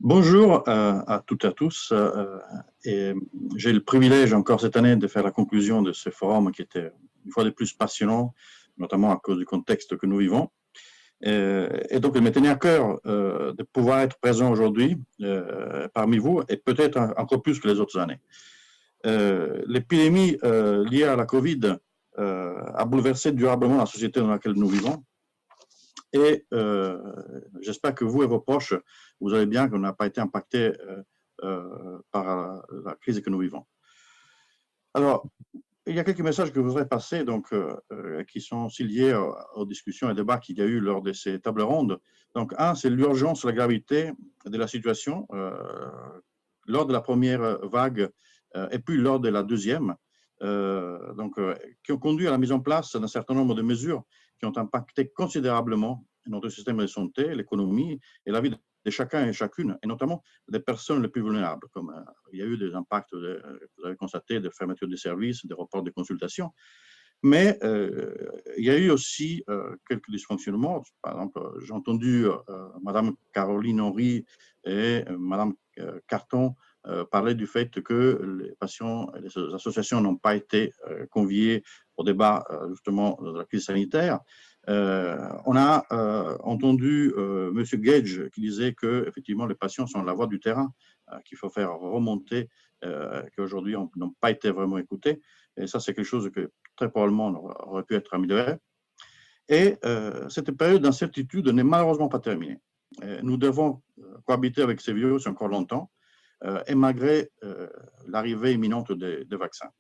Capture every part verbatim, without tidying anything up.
Bonjour euh, à toutes et à tous. Euh, et j'ai le privilège encore cette année de faire la conclusion de ce forum qui était une fois de plus passionnant, notamment à cause du contexte que nous vivons. Euh, et donc, il me tenait à cœur euh, de pouvoir être présent aujourd'hui euh, parmi vous et peut-être encore plus que les autres années. Euh, L'épidémie euh, liée à la Covid euh, a bouleversé durablement la société dans laquelle nous vivons. Et euh, j'espère que vous et vos proches, vous allez bien, qu'on n'a pas été impacté euh, euh, par la, la crise que nous vivons. Alors, il y a quelques messages que je voudrais passer, donc, euh, euh, qui sont aussi liés aux, aux discussions et débats qu'il y a eu lors de ces tables rondes. Donc, un, c'est l'urgence, la gravité de la situation euh, lors de la première vague euh, et puis lors de la deuxième, euh, donc, euh, qui ont conduit à la mise en place d'un certain nombre de mesures qui ont impacté considérablement notre système de santé, l'économie et la vie de chacun et chacune, et notamment des personnes les plus vulnérables, comme euh, il y a eu des impacts, de, vous avez constaté, de fermeture des services, des reports de consultations, mais euh, il y a eu aussi euh, quelques dysfonctionnements. Par exemple, j'ai entendu euh, Madame Caroline Henry et euh, Madame Carton euh, parler du fait que les patients et les associations n'ont pas été euh, conviés au débat euh, justement de la crise sanitaire. Euh, on a euh, entendu euh, M. Gage qui disait que effectivement les patients sont la voix du terrain, euh, qu'il faut faire remonter, euh, qu'aujourd'hui n'ont pas été vraiment écoutés. Et ça, c'est quelque chose que très probablement aurait pu être amélioré. Et euh, cette période d'incertitude n'est malheureusement pas terminée. Et nous devons cohabiter avec ces virus encore longtemps, euh, et malgré euh, l'arrivée imminente des, des vaccins.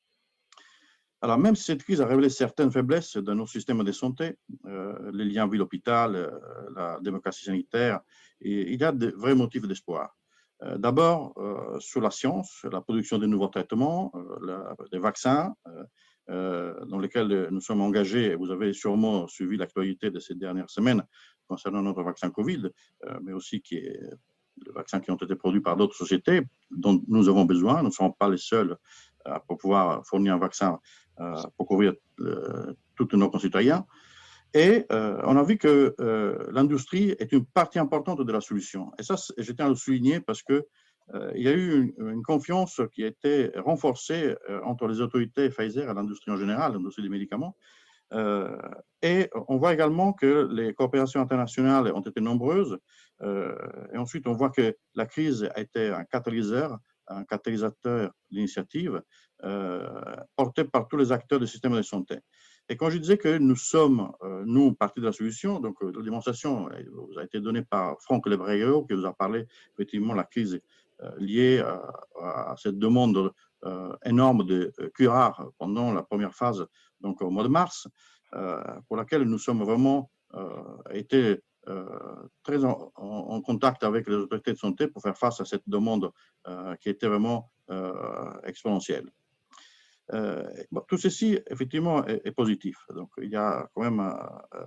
Alors, même si cette crise a révélé certaines faiblesses de nos systèmes de santé, euh, les liens ville-hôpital, euh, la démocratie sanitaire, et il y a de vrais motifs d'espoir. Euh, D'abord, euh, sur la science, la production de nouveaux traitements, euh, la, des vaccins, euh, euh, dans lesquels nous sommes engagés, et vous avez sûrement suivi l'actualité de ces dernières semaines concernant notre vaccin Covid, euh, mais aussi qui est les vaccins qui ont été produits par d'autres sociétés dont nous avons besoin. Nous ne sommes pas les seuls euh, pour pouvoir fournir un vaccin euh, pour couvrir euh, tous nos concitoyens. Et euh, on a vu que euh, l'industrie est une partie importante de la solution. Et ça, je tiens à le souligner parce que euh, il y a eu une, une confiance qui a été renforcée euh, entre les autorités Pfizer et l'industrie en général, l'industrie des médicaments. Euh, et on voit également que les coopérations internationales ont été nombreuses. Euh, et ensuite, on voit que la crise a été un catalyseur, un catalysateur d'initiative euh, porté par tous les acteurs du système de santé. Et quand je disais que nous sommes, euh, nous, partie de la solution, donc euh, la démonstration vous a été donnée par Franck Lebrayot, qui vous a parlé effectivement de la crise euh, liée à, à cette demande euh, énorme de euh, curares pendant la première phase, donc au mois de mars, euh, pour laquelle nous sommes vraiment euh, été euh, très en, en, en, contact avec les autorités de santé pour faire face à cette demande euh, qui était vraiment euh, exponentielle. Euh, bon, tout ceci, effectivement, est, est positif. Donc, il y a quand même euh,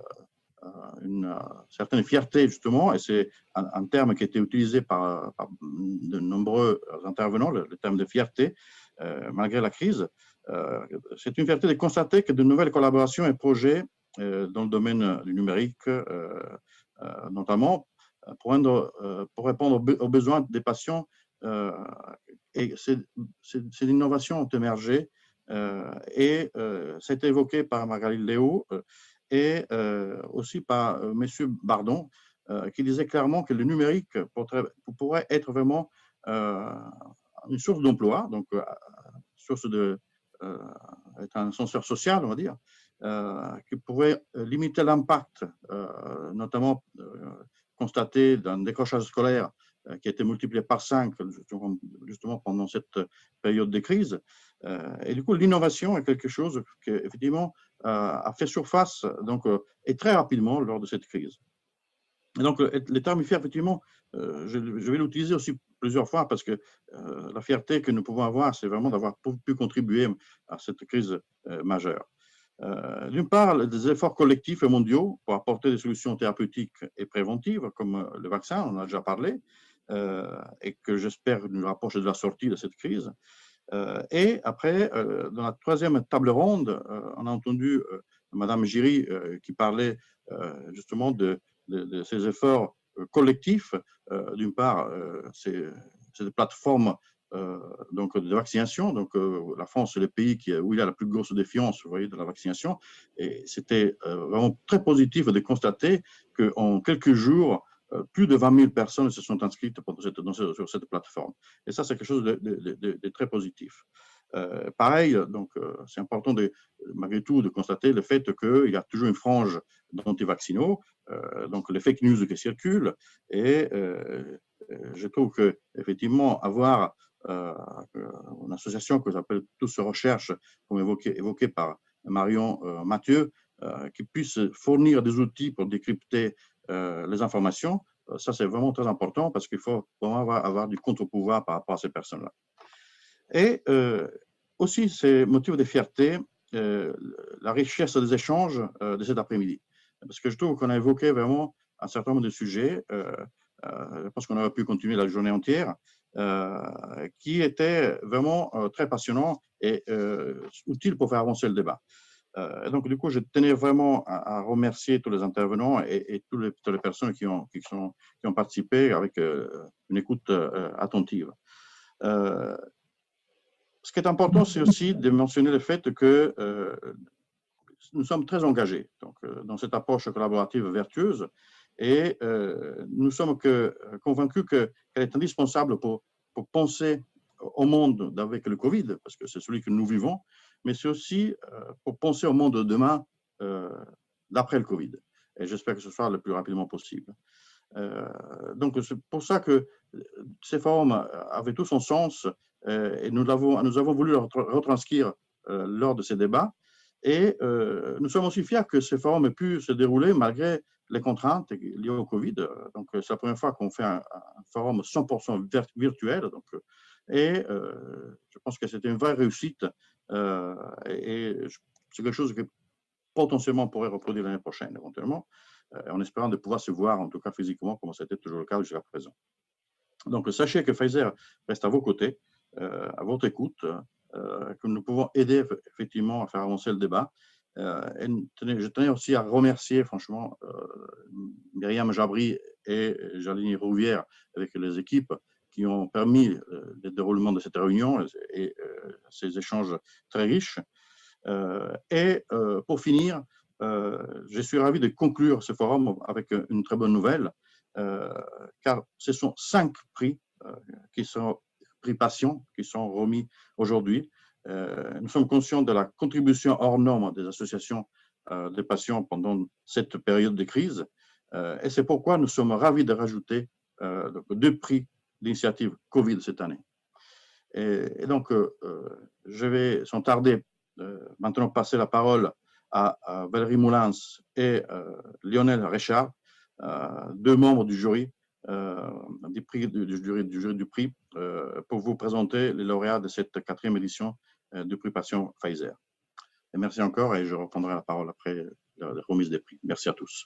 une euh, certaine fierté, justement, et c'est un, un terme qui a été utilisé par, par de nombreux intervenants, le, le terme de fierté, euh, malgré la crise. Euh, c'est une fierté de constater que de nouvelles collaborations et projets euh, dans le domaine du numérique, euh, euh, notamment, pour, rendre, pour répondre aux besoins des patients, euh, et ces, ces, ces innovations ont émergé. Euh, et euh, c'est évoqué par Magali Léo euh, et euh, aussi par euh, M. Bardon, euh, qui disait clairement que le numérique pourrait, pourrait être vraiment euh, une source d'emploi, donc euh, source de euh, être un ascenseur social, on va dire, euh, qui pourrait limiter l'impact, euh, notamment euh, constaté d'un décrochage scolaire euh, qui a été multiplié par cinq justement, justement pendant cette période de crise. Euh, et du coup, l'innovation est quelque chose qui, effectivement, euh, a fait surface donc, euh, et très rapidement lors de cette crise. Et donc, le terme fier, effectivement, euh, je, je vais l'utiliser aussi plusieurs fois parce que euh, la fierté que nous pouvons avoir, c'est vraiment d'avoir pu contribuer à cette crise euh, majeure. Euh, D'une part, des efforts collectifs et mondiaux pour apporter des solutions thérapeutiques et préventives, comme le vaccin, on en a déjà parlé, euh, et que j'espère nous rapprocher de la sortie de cette crise. Euh, et après, euh, dans la troisième table ronde, euh, on a entendu euh, Madame Giry euh, qui parlait euh, justement de, de, de ces efforts collectif. Euh, D'une part, euh, c'est des plateformes euh, donc, de vaccination. Donc, euh, la France, c'est le pays qui, où il y a la plus grosse défiance, vous voyez, de la vaccination. Et c'était euh, vraiment très positif de constater qu'en quelques jours, euh, plus de vingt mille personnes se sont inscrites pour cette, dans ce, sur cette plateforme. Et ça, c'est quelque chose de, de, de, de très positif. Euh, pareil, donc euh, c'est important de, malgré tout de constater le fait qu'il y a toujours une frange d'antivaccinaux, euh, donc les fake news qui circulent, et euh, je trouve que effectivement avoir euh, une association que j'appelle Tous Recherche, comme évoqué, évoqué par Marion euh, Mathieu, euh, qui puisse fournir des outils pour décrypter euh, les informations, ça c'est vraiment très important parce qu'il faut vraiment avoir, avoir du contre-pouvoir par rapport à ces personnes-là. Et euh, aussi, c'est motif de fierté, euh, la richesse des échanges euh, de cet après-midi. Parce que je trouve qu'on a évoqué vraiment un certain nombre de sujets, euh, euh, parce qu'on aurait pu continuer la journée entière, euh, qui étaient vraiment euh, très passionnants et euh, utiles pour faire avancer le débat. Euh, donc, du coup, je tenais vraiment à, à remercier tous les intervenants et, et toutes, les, toutes les personnes qui ont, qui sont, qui ont participé avec euh, une écoute euh, attentive. Euh, Ce qui est important, c'est aussi de mentionner le fait que euh, nous sommes très engagés donc, euh, dans cette approche collaborative vertueuse et euh, nous sommes que, convaincus qu'elle est indispensable pour, pour penser au monde avec le Covid, parce que c'est celui que nous vivons, mais c'est aussi euh, pour penser au monde de demain euh, d'après le Covid. Et j'espère que ce soit le plus rapidement possible. Euh, donc, c'est pour ça que ces forums avaient tout son sens euh, et nous avons, nous avons voulu le retranscrire euh, lors de ces débats. Et euh, nous sommes aussi fiers que ces forums aient pu se dérouler malgré les contraintes liées au Covid. Donc, c'est la première fois qu'on fait un, un forum cent pour cent virtuel. Donc, et euh, je pense que c'était une vraie réussite. Euh, et et c'est quelque chose qui potentiellement pourrait reproduire l'année prochaine, éventuellement, euh, en espérant de pouvoir se voir, en tout cas physiquement, comme c'était toujours le cas jusqu'à présent. Donc, sachez que Pfizer reste à vos côtés, euh, à votre écoute, euh, que nous pouvons aider effectivement à faire avancer le débat. Euh, et tenez, je tenais aussi à remercier, franchement, euh, Myriam Jabri et Jalini Rouvière, avec les équipes, qui ont permis euh, le déroulement de cette réunion et, et euh, ces échanges très riches. Euh, et euh, pour finir, euh, je suis ravi de conclure ce forum avec une très bonne nouvelle, euh, car ce sont cinq prix euh, qui sont prix patients qui sont remis aujourd'hui. Euh, nous sommes conscients de la contribution hors norme des associations euh, de patients pendant cette période de crise, euh, et c'est pourquoi nous sommes ravis de rajouter euh, deux prix d'initiative Covid cette année. Et, et donc, euh, je vais sans tarder euh, maintenant passer la parole à, à Valérie Moulins et euh, Lionel Richard, euh, deux membres du jury, euh, du, prix, du, du, jury, du jury du prix, euh, pour vous présenter les lauréats de cette quatrième édition euh, du prix Passion Pfizer. Et merci encore et je reprendrai la parole après la, la remise des prix. Merci à tous.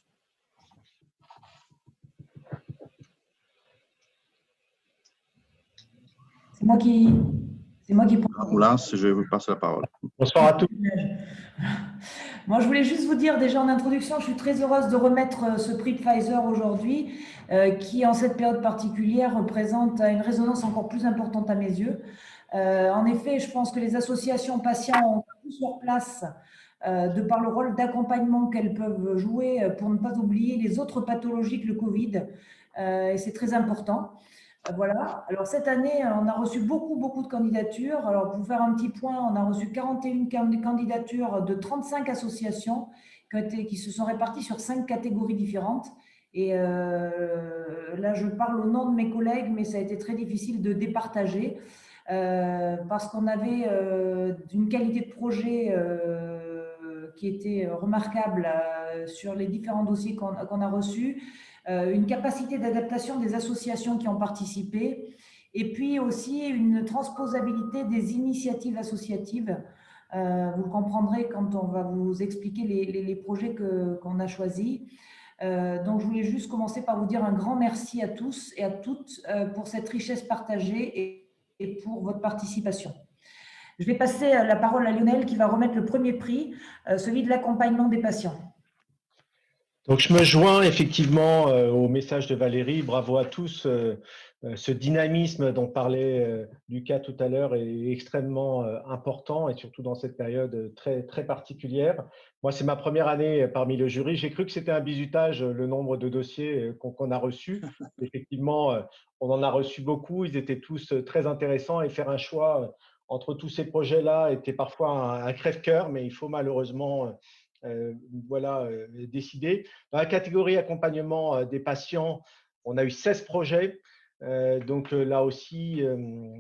C'est moi qui... C'est moi qui... Moulins, je vous passe la parole. Bonsoir à tous. Moi, je voulais juste vous dire déjà en introduction, je suis très heureuse de remettre ce prix Pfizer aujourd'hui, euh, qui en cette période particulière représente une résonance encore plus importante à mes yeux. Euh, en effet, je pense que les associations patients ont tous leur place euh, de par le rôle d'accompagnement qu'elles peuvent jouer pour ne pas oublier les autres pathologies que le Covid, euh, et c'est très important. Voilà. Alors, cette année, on a reçu beaucoup, beaucoup de candidatures. Alors, pour faire un petit point, on a reçu quarante et une candidatures de trente-cinq associations qui, ont été, qui se sont réparties sur cinq catégories différentes. Et euh, là, je parle au nom de mes collègues, mais ça a été très difficile de départager euh, parce qu'on avait euh, une qualité de projet euh, qui était remarquable euh, sur les différents dossiers qu'on qu'on a reçus. Euh, une capacité d'adaptation des associations qui ont participé, et puis aussi une transposabilité des initiatives associatives. Euh, vous le comprendrez quand on va vous expliquer les, les, les projets que, qu'on a choisis. Euh, donc, je voulais juste commencer par vous dire un grand merci à tous et à toutes euh, pour cette richesse partagée et, et pour votre participation. Je vais passer la parole à Lionel qui va remettre le premier prix, euh, celui de l'accompagnement des patients. Donc, je me joins effectivement euh, au message de Valérie. Bravo à tous. Euh, euh, ce dynamisme dont parlait euh, Lucas tout à l'heure est extrêmement euh, important et surtout dans cette période très, très particulière. Moi, c'est ma première année parmi le jury. J'ai cru que c'était un bizutage, le nombre de dossiers qu'on qu'on a reçus. Effectivement, euh, on en a reçu beaucoup. Ils étaient tous très intéressants et faire un choix euh, entre tous ces projets-là était parfois un, un crève-cœur, mais il faut malheureusement euh, voilà, euh, décider. Dans la catégorie accompagnement euh, des patients, on a eu seize projets. Euh, donc euh, là aussi, euh,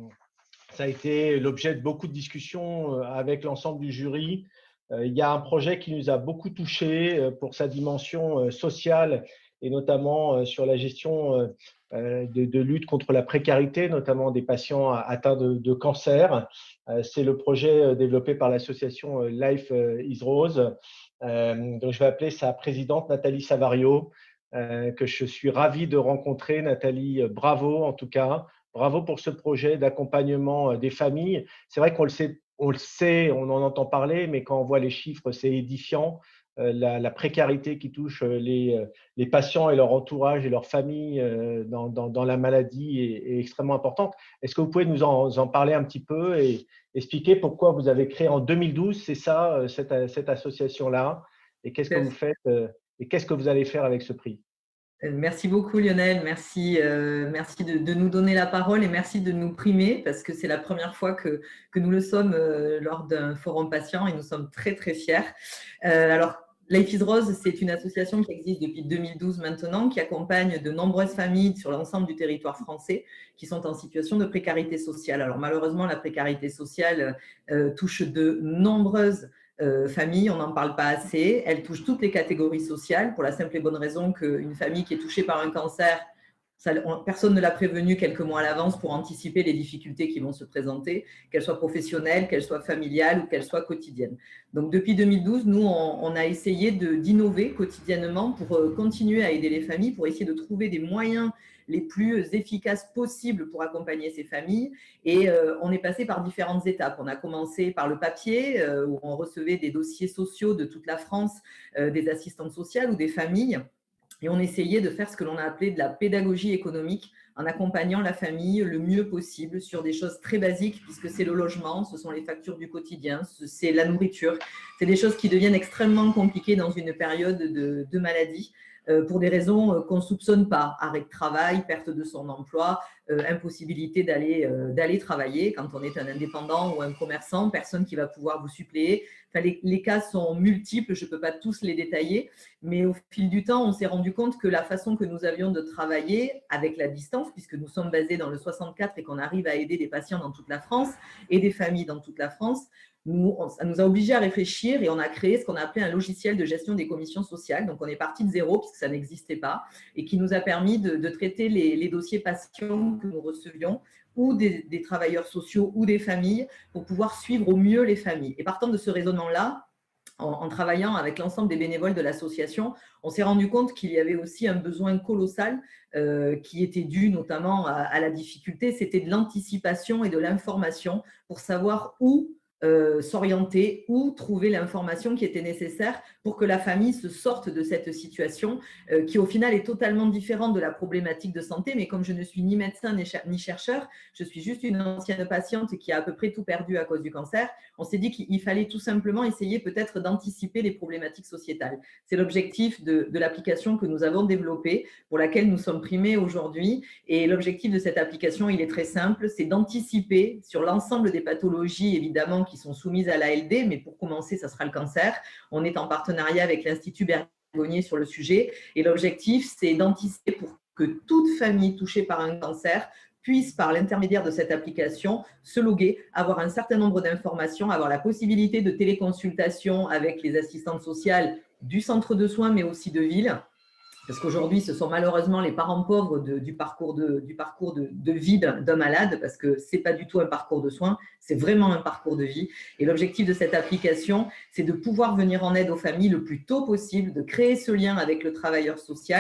ça a été l'objet de beaucoup de discussions euh, avec l'ensemble du jury. Euh, il y a un projet qui nous a beaucoup touchés euh, pour sa dimension euh, sociale et notamment euh, sur la gestion euh, de, de lutte contre la précarité, notamment des patients atteints de, de cancer. Euh, c'est le projet développé par l'association Life is Rose. Euh, donc je vais appeler sa présidente Nathalie Savario, euh, que je suis ravi de rencontrer. Nathalie, bravo en tout cas. Bravo pour ce projet d'accompagnement des familles. C'est vrai qu'on le sait, on le sait, on en entend parler, mais quand on voit les chiffres, c'est édifiant. Euh, la, la précarité qui touche les, les patients et leur entourage et leur famille euh, dans, dans, dans la maladie est, est extrêmement importante. Est-ce que vous pouvez nous en, en parler un petit peu et expliquer pourquoi vous avez créé en deux mille douze, c'est ça, cette, cette association-là, et qu'est-ce que vous faites et qu'est-ce que vous allez faire avec ce prix? Merci beaucoup Lionel, merci, euh, merci de, de nous donner la parole et merci de nous primer parce que c'est la première fois que, que nous le sommes euh, lors d'un forum patient et nous sommes très très fiers. Euh, alors Life is Rose, c'est une association qui existe depuis deux mille douze maintenant, qui accompagne de nombreuses familles sur l'ensemble du territoire français qui sont en situation de précarité sociale. Alors malheureusement, la précarité sociale euh, touche de nombreuses Euh, famille, on n'en parle pas assez. Elle touche toutes les catégories sociales pour la simple et bonne raison qu'une famille qui est touchée par un cancer, ça, on, personne ne l'a prévenu quelques mois à l'avance pour anticiper les difficultés qui vont se présenter, qu'elles soient professionnelles, qu'elles soient familiales ou qu'elles soient quotidiennes. Donc depuis deux mille douze, nous, on, on a essayé d'innover quotidiennement pour euh, continuer à aider les familles, pour essayer de trouver des moyens les plus efficaces possibles pour accompagner ces familles. Et euh, on est passé par différentes étapes. On a commencé par le papier, euh, où on recevait des dossiers sociaux de toute la France, euh, des assistantes sociales ou des familles. Et on essayait de faire ce que l'on a appelé de la pédagogie économique en accompagnant la famille le mieux possible sur des choses très basiques, puisque c'est le logement, ce sont les factures du quotidien, c'est la nourriture. C'est des choses qui deviennent extrêmement compliquées dans une période de, de maladie. Euh, pour des raisons qu'on ne soupçonne pas, arrêt de travail, perte de son emploi, euh, impossibilité d'aller euh, d'aller travailler quand on est un indépendant ou un commerçant, personne qui va pouvoir vous suppléer. Enfin, les, les cas sont multiples, je ne peux pas tous les détailler, mais au fil du temps, on s'est rendu compte que la façon que nous avions de travailler avec la distance, puisque nous sommes basés dans le soixante-quatre et qu'on arrive à aider des patients dans toute la France et des familles dans toute la France, Nous, on, ça nous a obligés à réfléchir et on a créé ce qu'on a appelé un logiciel de gestion des commissions sociales. Donc, on est parti de zéro puisque ça n'existait pas et qui nous a permis de, de traiter les, les dossiers patients que nous recevions ou des, des travailleurs sociaux ou des familles pour pouvoir suivre au mieux les familles. Et partant de ce raisonnement-là, en, en travaillant avec l'ensemble des bénévoles de l'association, on s'est rendu compte qu'il y avait aussi un besoin colossal euh, qui était dû notamment à, à la difficulté, c'était de l'anticipation et de l'information pour savoir où Euh, s'orienter ou trouver l'information qui était nécessaire pour que la famille se sorte de cette situation euh, qui au final est totalement différente de la problématique de santé. Mais comme je ne suis ni médecin ni chercheur, je suis juste une ancienne patiente qui a à peu près tout perdu à cause du cancer, on s'est dit qu'il fallait tout simplement essayer peut-être d'anticiper les problématiques sociétales. C'est l'objectif de, de l'application que nous avons développée, pour laquelle nous sommes primés aujourd'hui. Et l'objectif de cette application, il est très simple, c'est d'anticiper sur l'ensemble des pathologies, évidemment, qui sont soumises à l'A L D, mais pour commencer, ça sera le cancer. On est en partenariat avec l'Institut Bergonié sur le sujet. Et l'objectif, c'est d'anticiper pour que toute famille touchée par un cancer puisse, par l'intermédiaire de cette application, se loguer, avoir un certain nombre d'informations, avoir la possibilité de téléconsultation avec les assistantes sociales du centre de soins, mais aussi de ville. Parce qu'aujourd'hui, ce sont malheureusement les parents pauvres de, du parcours, de, du parcours de, de vie d'un malade, parce que ce n'est pas du tout un parcours de soins, c'est vraiment un parcours de vie. Et l'objectif de cette application, c'est de pouvoir venir en aide aux familles le plus tôt possible, de créer ce lien avec le travailleur social,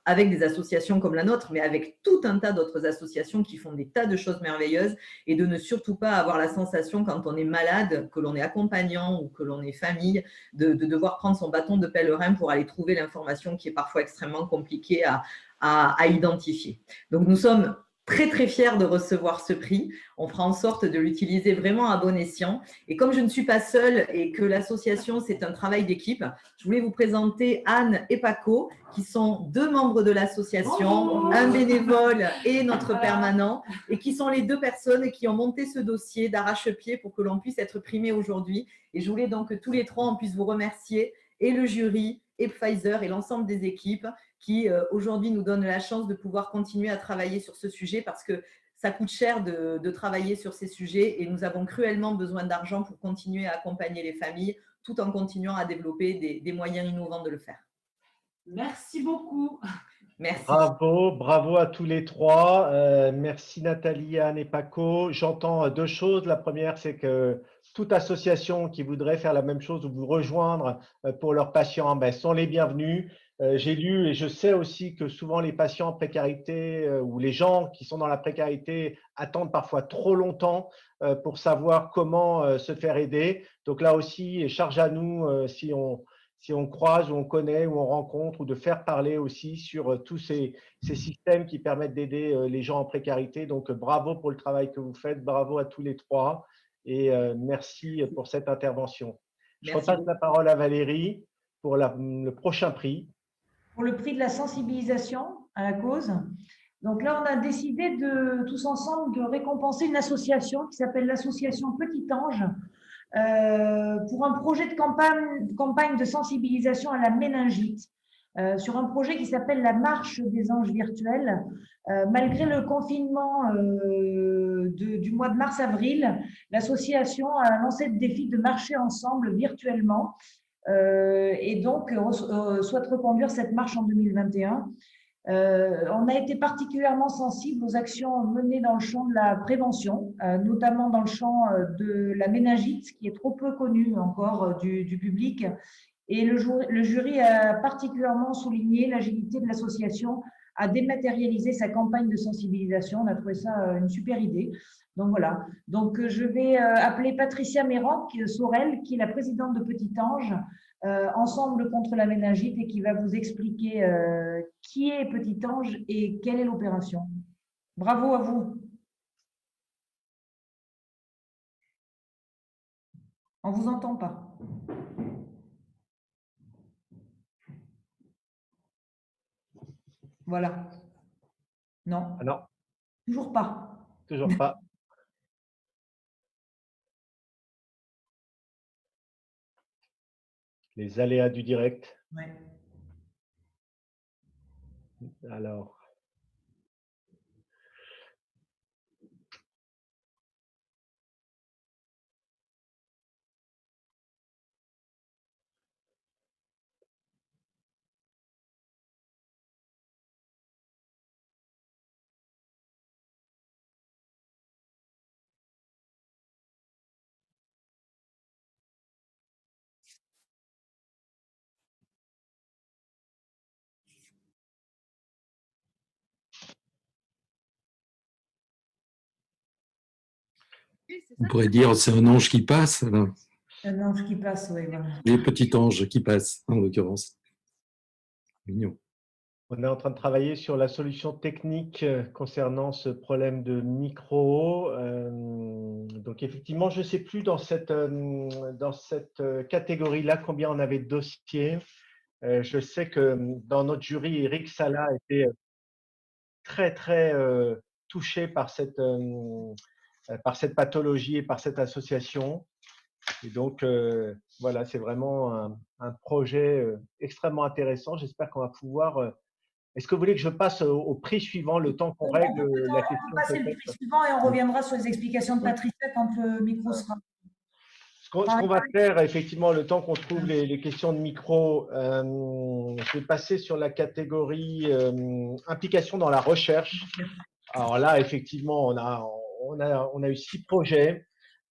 avec des associations comme la nôtre, mais avec tout un tas d'autres associations qui font des tas de choses merveilleuses, et de ne surtout pas avoir la sensation quand on est malade, que l'on est accompagnant ou que l'on est famille, de, de devoir prendre son bâton de pèlerin pour aller trouver l'information qui est parfois extrêmement compliquée à, à, à identifier. Donc nous sommes très très fiers de recevoir ce prix. On fera en sorte de l'utiliser vraiment à bon escient. Et comme je ne suis pas seule et que l'association, c'est un travail d'équipe, je voulais vous présenter Anne et Paco, qui sont deux membres de l'association, un bénévole et notre permanent, et qui sont les deux personnes qui ont monté ce dossier d'arrache-pied pour que l'on puisse être primé aujourd'hui. Et je voulais donc que tous les trois, on puisse vous remercier, et le jury, et Pfizer, et l'ensemble des équipes qui euh, aujourd'hui nous donnent la chance de pouvoir continuer à travailler sur ce sujet, parce que ça coûte cher de, de travailler sur ces sujets, et nous avons cruellement besoin d'argent pour continuer à accompagner les familles tout en continuant à développer des, des moyens innovants de le faire. Merci beaucoup. Merci. Bravo, bravo à tous les trois. Euh, merci Nathalie, Anne et Paco. J'entends deux choses. La première, c'est que toute association qui voudrait faire la même chose ou vous rejoindre pour leurs patients, ben, sont les bienvenus. Euh, j'ai lu et je sais aussi que souvent les patients en précarité euh, ou les gens qui sont dans la précarité attendent parfois trop longtemps euh, pour savoir comment euh, se faire aider. Donc là aussi, charge à nous euh, si on, si on croise ou on connaît ou on rencontre, ou de faire parler aussi sur euh, tous ces, ces systèmes qui permettent d'aider euh, les gens en précarité. Donc euh, bravo pour le travail que vous faites, bravo à tous les trois et euh, merci pour cette intervention. Je Merci repasse beaucoup. la parole à Valérie pour la, le prochain prix. Pour le prix de la sensibilisation à la cause. Donc là, on a décidé de tous ensemble de récompenser une association qui s'appelle l'association Petit Ange euh, pour un projet de campagne, campagne de sensibilisation à la méningite, euh, sur un projet qui s'appelle la Marche des Anges virtuels. Euh, malgré le confinement euh, de, du mois de mars-avril, l'association a lancé le défi de marcher ensemble virtuellement. Euh, et donc euh, souhaite reconduire cette marche en deux mille vingt et un. Euh, on a été particulièrement sensible aux actions menées dans le champ de la prévention, euh, notamment dans le champ de la méningite, qui est trop peu connue encore euh, du, du public. Et le, le jury a particulièrement souligné l'agilité de l'association à dématérialiser sa campagne de sensibilisation. On a trouvé ça une super idée. Donc voilà. Donc je vais appeler Patricia Méranc Sorel, qui est la présidente de Petit Ange, euh, Ensemble contre la méningite, et qui va vous expliquer euh, qui est Petit Ange et quelle est l'opération. Bravo à vous. On ne vous entend pas. Voilà. Non. Ah non. Toujours pas. Toujours pas. Les aléas du direct. Ouais. Alors. On pourrait dire c'est un ange qui passe. Là. Un ange qui passe, oui. Voilà. Les petits anges qui passent, en l'occurrence. Mignon. On est en train de travailler sur la solution technique concernant ce problème de micro. Euh, donc effectivement, je ne sais plus dans cette, dans cette catégorie-là combien on avait de dossiers. Euh, je sais que dans notre jury, Eric Sala a été très, très euh, touché par cette, euh, par cette pathologie et par cette association. Et donc, euh, voilà, c'est vraiment un, un projet euh, extrêmement intéressant. J'espère qu'on va pouvoir… Euh, Est-ce que vous voulez que je passe au, au prix suivant, le temps qu'on règle on la peut question? passer le prix suivant et on reviendra sur les explications de Patricia quand le micro sera… Ce qu'on qu va faire, effectivement, le temps qu'on trouve les, les questions de micro, euh, je vais passer sur la catégorie euh, implication dans la recherche. Alors là, effectivement, on a, on a, on a eu six projets.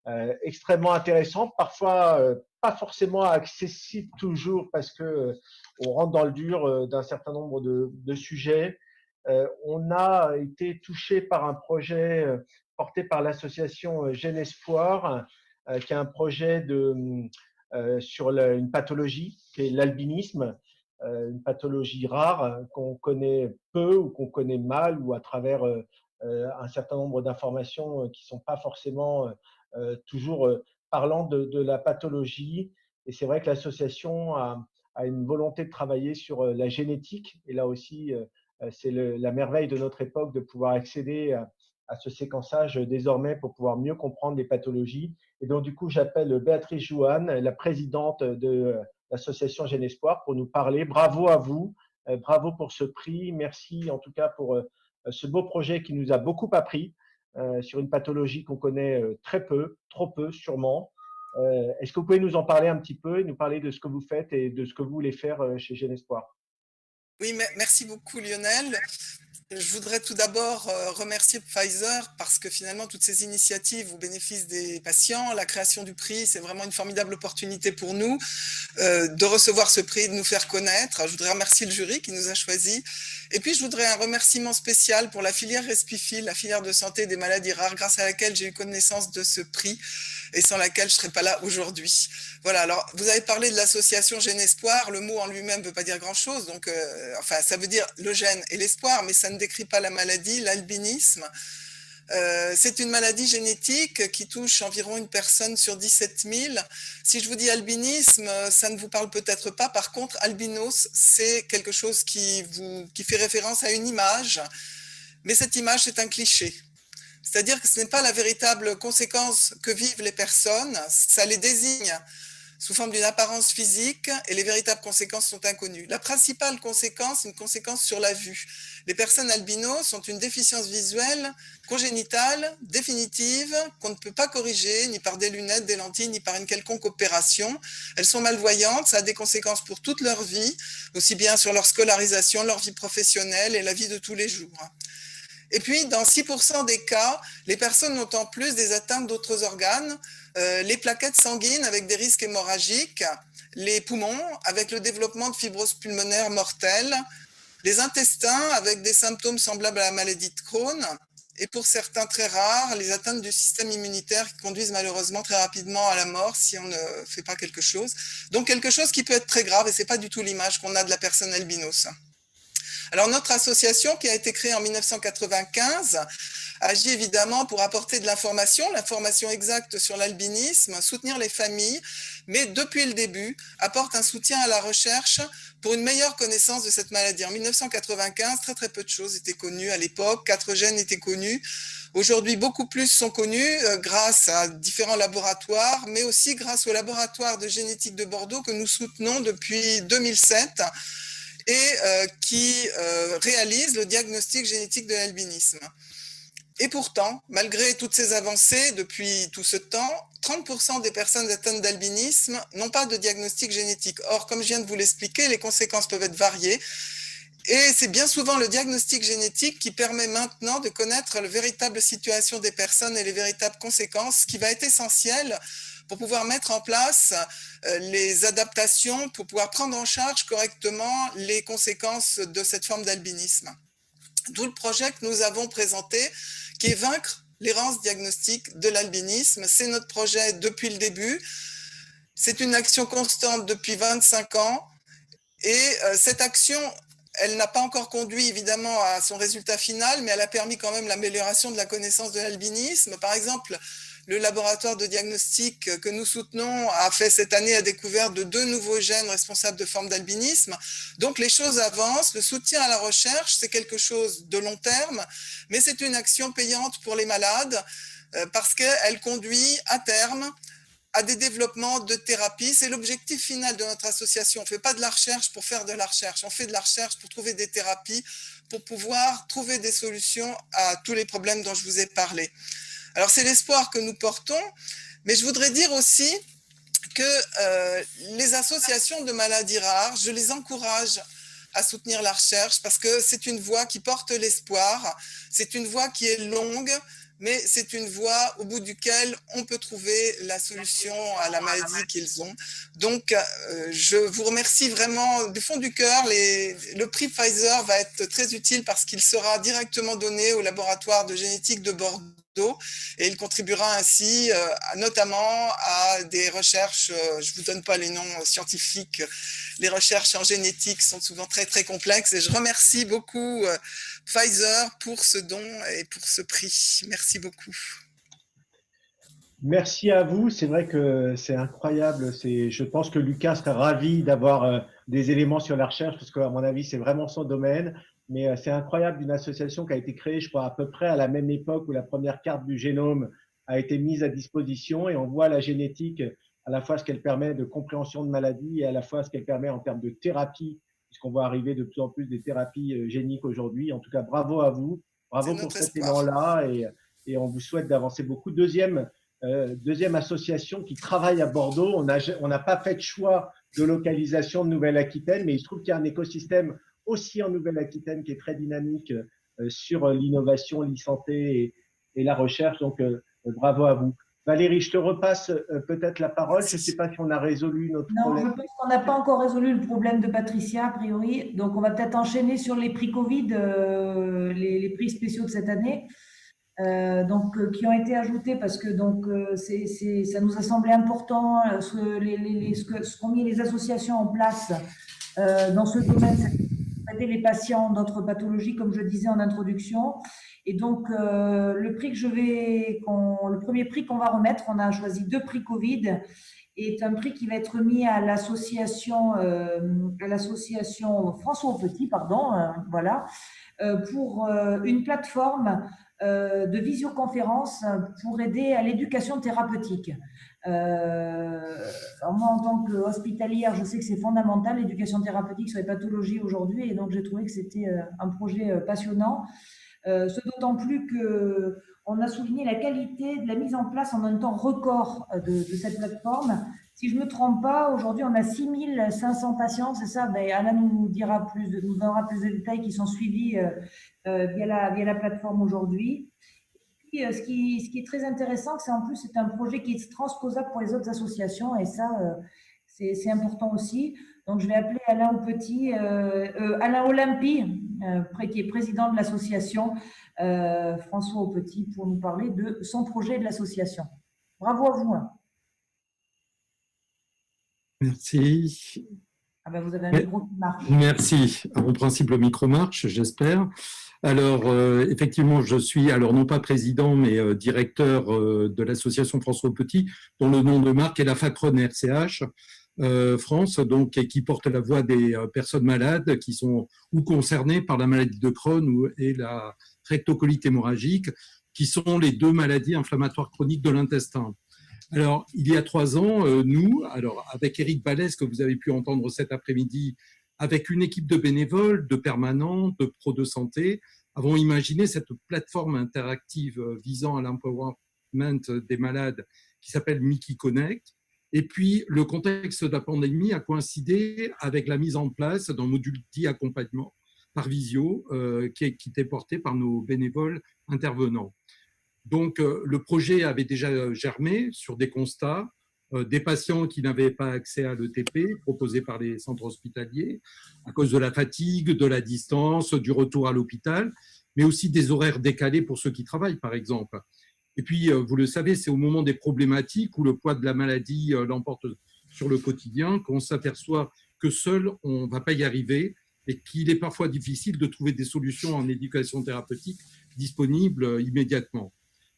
euh, extrêmement intéressant, parfois euh, pas forcément accessible toujours parce que euh, on rentre dans le dur euh, d'un certain nombre de, de sujets. Euh, on a été touché par un projet euh, porté par l'association Jeune Espoir, euh, qui est un projet de, euh, sur la, une pathologie, qui est l'albinisme, euh, une pathologie rare euh, qu'on connaît peu ou qu'on connaît mal ou à travers euh, euh, un certain nombre d'informations euh, qui ne sont pas forcément euh, toujours euh, parlant de, de la pathologie. Et c'est vrai que l'association a, a une volonté de travailler sur euh, la génétique. Et là aussi, euh, c'est le, la merveille de notre époque de pouvoir accéder à, à ce séquençage désormais pour pouvoir mieux comprendre les pathologies. Et donc, du coup, j'appelle Béatrice Jouanne, la présidente de l'association Jeune Espoir, pour nous parler. Bravo à vous, bravo pour ce prix. Merci en tout cas pour ce beau projet qui nous a beaucoup appris euh, sur une pathologie qu'on connaît très peu, trop peu sûrement. Euh, est-ce que vous pouvez nous en parler un petit peu et nous parler de ce que vous faites et de ce que vous voulez faire chez Jeune Espoir? Oui, merci beaucoup Lionel. Je voudrais tout d'abord remercier Pfizer parce que finalement toutes ces initiatives au bénéfice des patients, la création du prix, c'est vraiment une formidable opportunité pour nous euh, de recevoir ce prix, de nous faire connaître. Je voudrais remercier le jury qui nous a choisis. Et puis je voudrais un remerciement spécial pour la filière Respifil, la filière de santé des maladies rares, grâce à laquelle j'ai eu connaissance de ce prix et sans laquelle je ne serais pas là aujourd'hui. Voilà, alors vous avez parlé de l'association Jeune Espoir, le mot en lui-même ne veut pas dire grand-chose, donc euh, enfin ça veut dire le gène et l'espoir, mais ça ne décrit pas la maladie, l'albinisme. Euh, c'est une maladie génétique qui touche environ une personne sur dix-sept mille. Si je vous dis albinisme, ça ne vous parle peut-être pas. Par contre, albinos, c'est quelque chose qui, vous, qui fait référence à une image, mais cette image, c'est un cliché. C'est-à-dire que ce n'est pas la véritable conséquence que vivent les personnes, ça les désigne sous forme d'une apparence physique et les véritables conséquences sont inconnues. La principale conséquence, c'est une conséquence sur la vue. Les personnes albinos ont une déficience visuelle congénitale, définitive, qu'on ne peut pas corriger ni par des lunettes, des lentilles, ni par une quelconque opération. Elles sont malvoyantes, ça a des conséquences pour toute leur vie, aussi bien sur leur scolarisation, leur vie professionnelle et la vie de tous les jours. Et puis, dans six pour cent des cas, les personnes ont en plus des atteintes d'autres organes, euh, les plaquettes sanguines avec des risques hémorragiques, les poumons avec le développement de fibrose pulmonaire mortelle, les intestins avec des symptômes semblables à la maladie de Crohn, et pour certains très rares, les atteintes du système immunitaire qui conduisent malheureusement très rapidement à la mort si on ne fait pas quelque chose. Donc quelque chose qui peut être très grave et ce n'est pas du tout l'image qu'on a de la personne albinos. Alors notre association qui a été créée en mille neuf cent quatre-vingt-quinze agit évidemment pour apporter de l'information, l'information exacte sur l'albinisme, soutenir les familles, mais depuis le début apporte un soutien à la recherche pour une meilleure connaissance de cette maladie. En mille neuf cent quatre-vingt-quinze, très très peu de choses étaient connues à l'époque, quatre gènes étaient connus. Aujourd'hui, beaucoup plus sont connus euh, grâce à différents laboratoires, mais aussi grâce au laboratoire de génétique de Bordeaux que nous soutenons depuis deux mille sept. Et euh, qui euh, réalise le diagnostic génétique de l'albinisme. Et pourtant, malgré toutes ces avancées depuis tout ce temps, trente pour cent des personnes atteintes d'albinisme n'ont pas de diagnostic génétique. Or, comme je viens de vous l'expliquer, les conséquences peuvent être variées. Et c'est bien souvent le diagnostic génétique qui permet maintenant de connaître la véritable situation des personnes et les véritables conséquences, ce qui va être essentiel pour pouvoir mettre en place les adaptations, pour pouvoir prendre en charge correctement les conséquences de cette forme d'albinisme. D'où le projet que nous avons présenté, qui est vaincre l'errance diagnostique de l'albinisme. C'est notre projet depuis le début. C'est une action constante depuis vingt-cinq ans. Et cette action, elle n'a pas encore conduit évidemment à son résultat final, mais elle a permis quand même l'amélioration de la connaissance de l'albinisme. Par exemple, le laboratoire de diagnostic que nous soutenons a fait cette année la découverte de deux nouveaux gènes responsables de formes d'albinisme. Donc les choses avancent. Le soutien à la recherche, c'est quelque chose de long terme, mais c'est une action payante pour les malades parce qu'elle conduit à terme à des développements de thérapies. C'est l'objectif final de notre association. On ne fait pas de la recherche pour faire de la recherche. On fait de la recherche pour trouver des thérapies, pour pouvoir trouver des solutions à tous les problèmes dont je vous ai parlé. Alors, c'est l'espoir que nous portons, mais je voudrais dire aussi que euh, les associations de maladies rares, je les encourage à soutenir la recherche parce que c'est une voie qui porte l'espoir, c'est une voie qui est longue, mais c'est une voie au bout duquel on peut trouver la solution à la maladie qu'ils ont. Donc, euh, je vous remercie vraiment du fond du cœur. Les, le prix Pfizer va être très utile parce qu'il sera directement donné au laboratoire de génétique de Bordeaux et il contribuera ainsi euh, notamment à des recherches, euh, je ne vous donne pas les noms scientifiques, les recherches en génétique sont souvent très très complexes et je remercie beaucoup euh, Pfizer pour ce don et pour ce prix. Merci beaucoup. Merci à vous. C'est vrai que c'est incroyable. C'est, je pense que Lucas serait ravi d'avoir euh, des éléments sur la recherche parce qu'à mon avis, c'est vraiment son domaine. Mais euh, c'est incroyable d'une association qui a été créée, je crois, à peu près à la même époque où la première carte du génome a été mise à disposition et on voit la génétique à la fois ce qu'elle permet de compréhension de maladies et à la fois ce qu'elle permet en termes de thérapie, puisqu'on voit arriver de plus en plus des thérapies euh, géniques aujourd'hui. En tout cas, bravo à vous. Bravo pour cet élan-là et, et on vous souhaite d'avancer beaucoup. Deuxième Euh, deuxième association qui travaille à Bordeaux. On n'a on n'a pas fait de choix de localisation de Nouvelle-Aquitaine, mais il se trouve qu'il y a un écosystème aussi en Nouvelle-Aquitaine qui est très dynamique euh, sur l'innovation, l'e-santé et, et la recherche. Donc, euh, bravo à vous. Valérie, je te repasse euh, peut-être la parole. Je ne sais pas si on a résolu notre non, problème. Non, je pense qu'on n'a pas encore résolu le problème de Patricia, a priori. Donc, on va peut-être enchaîner sur les prix Covid, euh, les, les prix spéciaux de cette année. Euh, donc, euh, qui ont été ajoutés parce que donc, euh, c'est, c'est, ça nous a semblé important euh, ce, les, les, ce, que, ce qu'ont mis les associations en place euh, dans ce domaine, c'est aider les patients d'autres pathologies, comme je disais en introduction. Et donc, euh, le prix que je vais, qu'on, le premier prix qu'on va remettre, on a choisi deux prix Covid, est un prix qui va être mis à l'association, euh, à l'association François Aupetit, pardon, euh, voilà, euh, pour euh, une plateforme Euh, de visioconférence pour aider à l'éducation thérapeutique. Euh, moi, en tant qu'hospitalière, je sais que c'est fondamental, l'éducation thérapeutique sur les pathologies aujourd'hui, et donc j'ai trouvé que c'était un projet passionnant. Euh, ce d'autant plus qu'on a souligné la qualité de la mise en place en un temps record de, de cette plateforme. Si je ne me trompe pas, aujourd'hui, on a six mille cinq cents patients, c'est ça? Ben, Alain nous dira plus, de, nous donnera plus de détails qui sont suivis euh, euh, via, la, via la plateforme aujourd'hui. Et euh, ce, qui, ce qui est très intéressant, c'est en plus, c'est un projet qui est transposable pour les autres associations, et ça, euh, c'est, c'est important aussi. Donc, je vais appeler Alain Aupetit, euh, euh, Alain Olympie, euh, qui est président de l'association euh, François Aupetit, pour nous parler de son projet de l'association. Bravo à vous. Merci. Ah ben vous avez un micro qui marche. Merci. En principe, le micro marche, j'espère. Alors, euh, effectivement, je suis, alors non pas président, mais euh, directeur euh, de l'association François Aupetit, dont le nom de marque est la Facron R C H euh, France, donc, et qui porte la voix des euh, personnes malades qui sont ou concernées par la maladie de Crohn ou, et la rectocolite hémorragique, qui sont les deux maladies inflammatoires chroniques de l'intestin. Alors, il y a trois ans, euh, nous, alors avec Éric Balès, que vous avez pu entendre cet après-midi, avec une équipe de bénévoles, de permanents, de pros de santé, avons imaginé cette plateforme interactive visant à l'empowerment des malades qui s'appelle Mickey Connect. Et puis, le contexte de la pandémie a coïncidé avec la mise en place d'un module d'accompagnement par visio euh, qui, est, qui était porté par nos bénévoles intervenants. Donc, euh, le projet avait déjà germé sur des constats, euh, des patients qui n'avaient pas accès à l'E T P proposé par les centres hospitaliers à cause de la fatigue, de la distance, du retour à l'hôpital, mais aussi des horaires décalés pour ceux qui travaillent, par exemple. Et puis, euh, vous le savez, c'est au moment des problématiques où le poids de la maladie euh, l'emporte sur le quotidien qu'on s'aperçoit que seul, on ne va pas y arriver et qu'il est parfois difficile de trouver des solutions en éducation thérapeutique disponibles euh, immédiatement.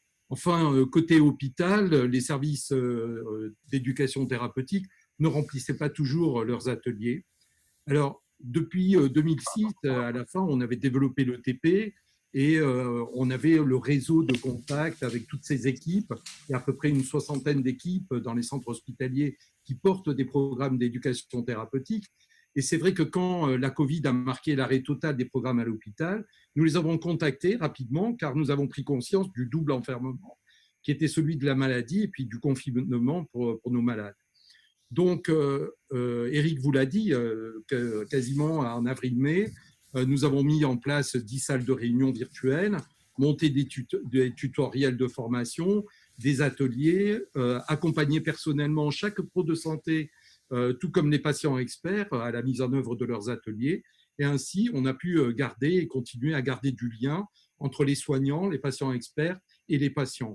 Enfin, côté hôpital, les services d'éducation thérapeutique ne remplissaient pas toujours leurs ateliers. Alors, depuis deux mille six, à la fin, on avait développé l'E T P et on avait le réseau de contact avec toutes ces équipes. Il y a à peu près une soixantaine d'équipes dans les centres hospitaliers qui portent des programmes d'éducation thérapeutique. Et c'est vrai que quand la Covid a marqué l'arrêt total des programmes à l'hôpital, nous les avons contactés rapidement car nous avons pris conscience du double enfermement qui était celui de la maladie et puis du confinement pour, pour nos malades. Donc, euh, euh, Éric vous l'a dit, euh, que, quasiment en avril-mai, euh, nous avons mis en place dix salles de réunion virtuelles. monter des, tut des tutoriels de formation, des ateliers, euh, accompagner personnellement chaque pro de santé, euh, tout comme les patients experts, à la mise en œuvre de leurs ateliers. Et ainsi, on a pu garder et continuer à garder du lien entre les soignants, les patients experts et les patients.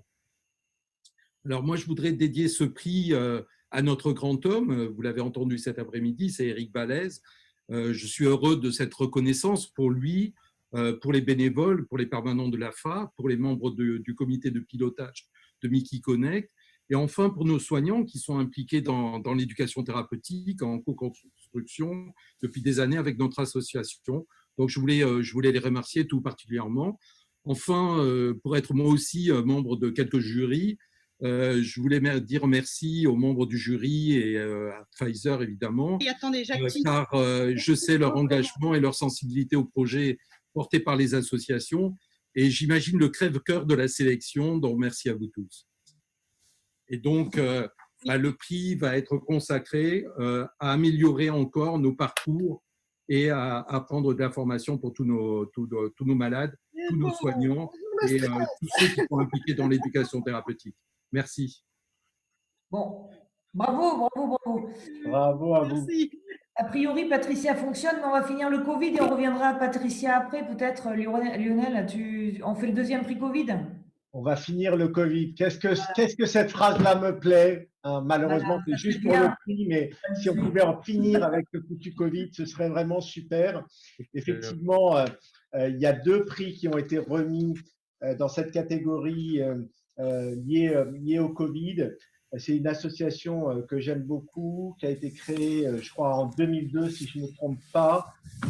Alors moi, je voudrais dédier ce prix euh, à notre grand homme. Vous l'avez entendu cet après-midi, c'est Éric Balèze. Euh, je suis heureux de cette reconnaissance pour lui, euh, pour les bénévoles, pour les permanents de l'A F A, pour les membres de, du comité de pilotage de Mickey Connect, et enfin pour nos soignants qui sont impliqués dans, dans l'éducation thérapeutique, en co-construction depuis des années avec notre association. Donc je voulais, euh, je voulais les remercier tout particulièrement. Enfin, euh, pour être moi aussi euh, membre de quelques jurys, Euh, je voulais dire merci aux membres du jury et euh, à Pfizer, évidemment, et attendez, euh, car euh, je sais leur engagement et leur sensibilité au projet porté par les associations. Et j'imagine le crève-cœur de la sélection, donc merci à vous tous. Et donc, euh, bah, le prix va être consacré euh, à améliorer encore nos parcours et à, à prendre de l'information pour tous nos, tous, nos, tous nos malades, tous nos soignants et euh, tous ceux qui sont impliqués dans l'éducation thérapeutique. Merci. Bon, bravo, bravo, bravo. Bravo à vous. Merci. A priori, Patricia fonctionne, mais on va finir le Covid et on reviendra à Patricia après. Peut-être, Lionel, tu... on fait le deuxième prix Covid? On va finir le Covid. Qu'est-ce que, qu'est-ce que cette phrase-là me plaît, hein, malheureusement, voilà, c'est juste pour le prix, mais si on pouvait en finir avec le foutu Covid, ce serait vraiment super. Effectivement, euh, euh, il y a deux prix qui ont été remis euh, dans cette catégorie euh, euh, liée, euh, liée au Covid. C'est une association euh, que j'aime beaucoup, qui a été créée, euh, je crois, en deux mille deux, si je ne me trompe pas,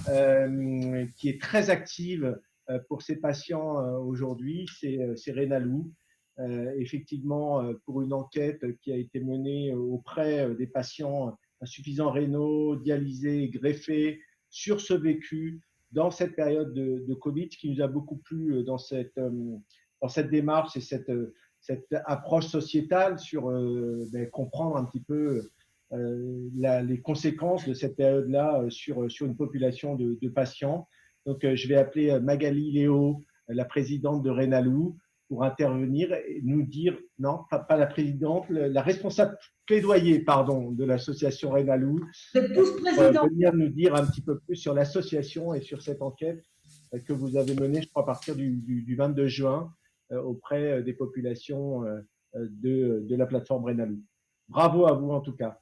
euh, qui est très active euh, pour ces patients euh, aujourd'hui. C'est, c'est Renalou. Euh, effectivement, euh, pour une enquête qui a été menée auprès des patients insuffisants rénaux, dialysés, greffés, sur ce vécu dans cette période de, de Covid, ce qui nous a beaucoup plu dans cette, euh, dans cette démarche et cette, cette approche sociétale sur euh, ben, comprendre un petit peu euh, la, les conséquences de cette période-là sur, sur une population de, de patients. Donc, euh, je vais appeler Magali Léo, la présidente de Renalou, pour intervenir et nous dire, non, pas, pas la présidente, la responsable plaidoyer, pardon, de l'association Renalou. Vous êtes tous présidents. Euh, venir nous dire un petit peu plus sur l'association et sur cette enquête que vous avez menée, je crois, à partir du, du, du vingt-deux juin euh, auprès des populations euh, de, de la plateforme Renalou. Bravo à vous, en tout cas.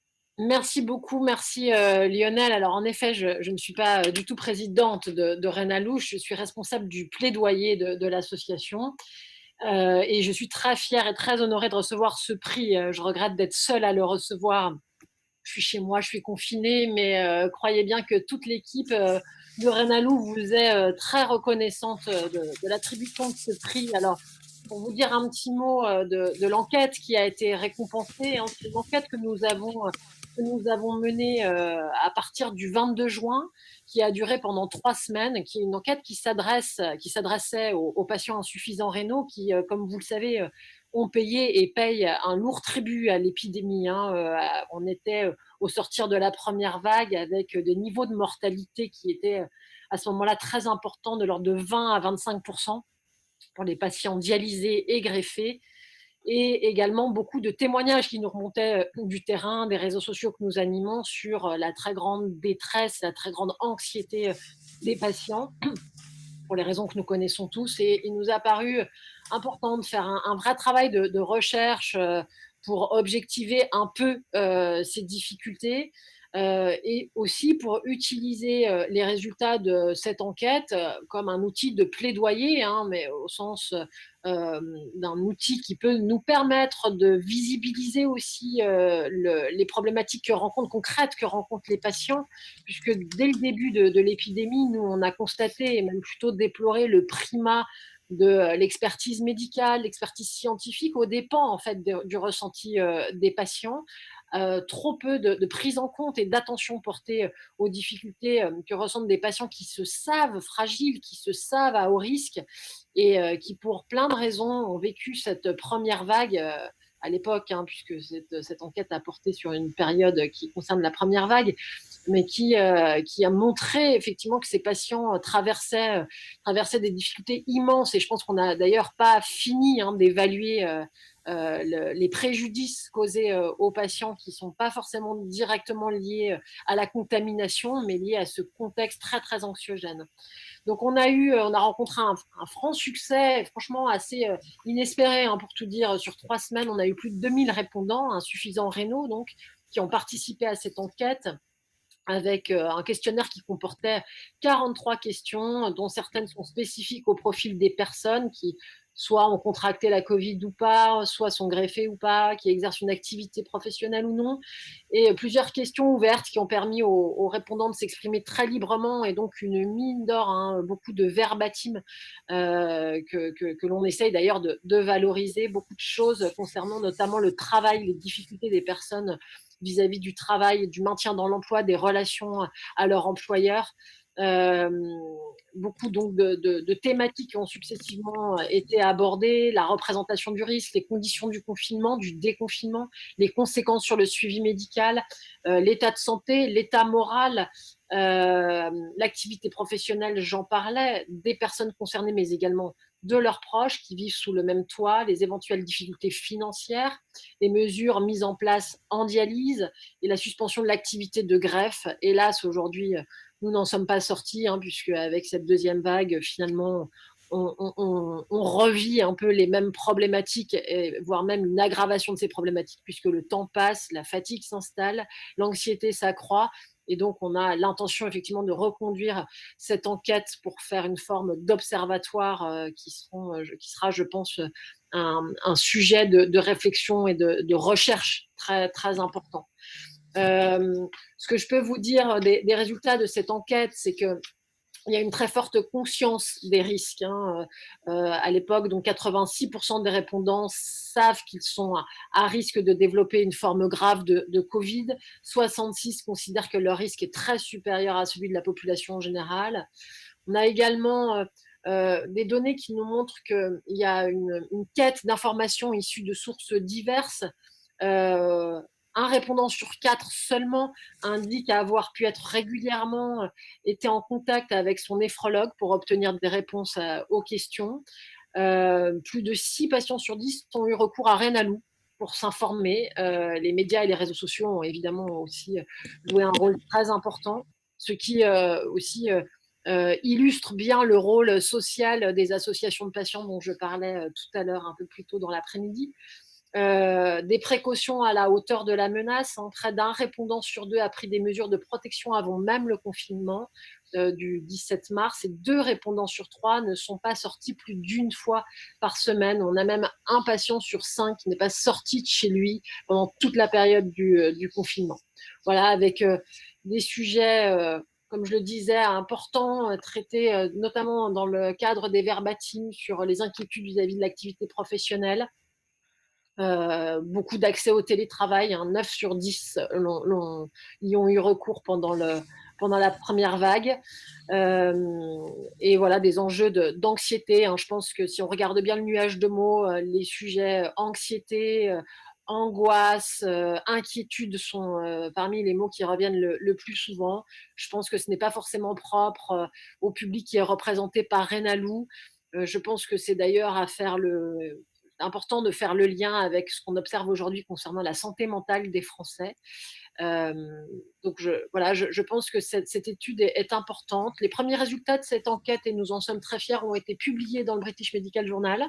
Merci beaucoup, merci euh, Lionel. Alors en effet, je, je ne suis pas du tout présidente de, de Renalou, je suis responsable du plaidoyer de, de l'association euh, et je suis très fière et très honorée de recevoir ce prix. Je regrette d'être seule à le recevoir. Je suis chez moi, je suis confinée, mais euh, croyez bien que toute l'équipe euh, de Renalou vous est euh, très reconnaissante de, de l'attribution de ce prix. Alors, pour vous dire un petit mot euh, de, de l'enquête qui a été récompensée, hein, c'est une enquête que nous avons euh, que nous avons menée euh, à partir du vingt-deux juin, qui a duré pendant trois semaines, qui est une enquête qui s'adresse, qui s'adressait aux, aux patients insuffisants rénaux qui, euh, comme vous le savez, euh, ont payé et payent un lourd tribut à l'épidémie. Hein. Euh, on était euh, au sortir de la première vague avec des niveaux de mortalité qui étaient à ce moment-là très importants, de l'ordre de vingt à vingt-cinq pour cent pour les patients dialysés et greffés. Et également beaucoup de témoignages qui nous remontaient du terrain, des réseaux sociaux que nous animons sur la très grande détresse, la très grande anxiété des patients, pour les raisons que nous connaissons tous. Et il nous a paru important de faire un, un vrai travail de, de recherche pour objectiver un peu euh, ces difficultés euh, et aussi pour utiliser euh, les résultats de cette enquête euh, comme un outil de plaidoyer, hein, mais au sens euh, d'un outil qui peut nous permettre de visibiliser aussi euh, le, les problématiques que rencontrent, concrètes que rencontrent les patients, puisque dès le début de, de l'épidémie, nous, on a constaté et même plutôt déploré le primat de l'expertise médicale, l'expertise scientifique aux dépens en fait de, du ressenti euh, des patients. Euh, trop peu de, de prise en compte et d'attention portée aux difficultés euh, que ressentent des patients qui se savent fragiles, qui se savent à haut risque et euh, qui, pour plein de raisons, ont vécu cette première vague euh, à l'époque, hein, puisque cette, cette enquête a porté sur une période qui concerne la première vague, mais qui, euh, qui a montré effectivement que ces patients traversaient, traversaient des difficultés immenses. Et je pense qu'on n'a d'ailleurs pas fini hein, d'évaluer euh, euh, le, les préjudices causés euh, aux patients qui ne sont pas forcément directement liés à la contamination, mais liés à ce contexte très, très anxiogène. Donc, on a eu, on a rencontré un, un franc succès, franchement assez euh, inespéré, hein, pour tout dire. Sur trois semaines, on a eu plus de deux mille répondants, insuffisants rénaux, donc, qui ont participé à cette enquête, avec un questionnaire qui comportait quarante-trois questions, dont certaines sont spécifiques au profil des personnes qui soit ont contracté la Covid ou pas, soit sont greffées ou pas, qui exercent une activité professionnelle ou non, et plusieurs questions ouvertes qui ont permis aux, aux répondants de s'exprimer très librement, et donc une mine d'or, hein, beaucoup de verbatim euh, que, que, que l'on essaye d'ailleurs de, de valoriser, beaucoup de choses concernant notamment le travail, les difficultés des personnes vis-à-vis du travail, du maintien dans l'emploi, des relations à leur employeur. Euh, beaucoup donc de, de, de thématiques qui ont successivement été abordées, la représentation du risque, les conditions du confinement, du déconfinement, les conséquences sur le suivi médical, euh, l'état de santé, l'état moral, euh, l'activité professionnelle, j'en parlais, des personnes concernées, mais également de leurs proches qui vivent sous le même toit, les éventuelles difficultés financières, les mesures mises en place en dialyse et la suspension de l'activité de greffe. Hélas, aujourd'hui, nous n'en sommes pas sortis, hein, puisque avec cette deuxième vague, finalement, on, on, on revit un peu les mêmes problématiques, et, voire même une aggravation de ces problématiques, puisque le temps passe, la fatigue s'installe, l'anxiété s'accroît. Et donc, on a l'intention effectivement de reconduire cette enquête pour faire une forme d'observatoire euh, qui, seront, euh, qui sera, je pense, un, un sujet de, de réflexion et de, de recherche très, très important. Euh, ce que je peux vous dire des, des résultats de cette enquête, c'est que il y a une très forte conscience des risques. Hein. Euh, à l'époque, donc quatre-vingt-six pour cent des répondants savent qu'ils sont à, à risque de développer une forme grave de, de Covid. soixante-six considèrent que leur risque est très supérieur à celui de la population en général. On a également euh, euh, des données qui nous montrent qu'il y a une, une quête d'informations issues de sources diverses. Euh, un répondant sur quatre seulement indique avoir pu être régulièrement été en contact avec son néphrologue pour obtenir des réponses à, aux questions. Euh, plus de six patients sur dix ont eu recours à Renalou pour s'informer. Euh, les médias et les réseaux sociaux ont évidemment aussi joué un rôle très important, ce qui euh, aussi euh, euh, illustre bien le rôle social des associations de patients dont je parlais tout à l'heure un peu plus tôt dans l'après-midi. Euh, des précautions à la hauteur de la menace. Hein. Près d'un répondant sur deux a pris des mesures de protection avant même le confinement euh, du dix-sept mars, et deux répondants sur trois ne sont pas sortis plus d'une fois par semaine. On a même un patient sur cinq qui n'est pas sorti de chez lui pendant toute la période du, euh, du confinement. Voilà, avec euh, des sujets, euh, comme je le disais, importants, euh, traités euh, notamment dans le cadre des verbatims sur les inquiétudes vis-à-vis de l'activité professionnelle. Euh, beaucoup d'accès au télétravail, hein, neuf sur dix l'ont, l'ont, y ont eu recours pendant, le, pendant la première vague. Euh, et voilà, des enjeux de, d'anxiété. Hein. Je pense que si on regarde bien le nuage de mots, euh, les sujets anxiété, euh, angoisse, euh, inquiétude sont euh, parmi les mots qui reviennent le, le plus souvent. Je pense que ce n'est pas forcément propre euh, au public qui est représenté par Renalou. Euh, je pense que c'est d'ailleurs à faire le... important de faire le lien avec ce qu'on observe aujourd'hui concernant la santé mentale des Français. Euh, donc je, voilà, je, je pense que cette, cette étude est, est importante. Les premiers résultats de cette enquête, et nous en sommes très fiers, ont été publiés dans le British Medical Journal,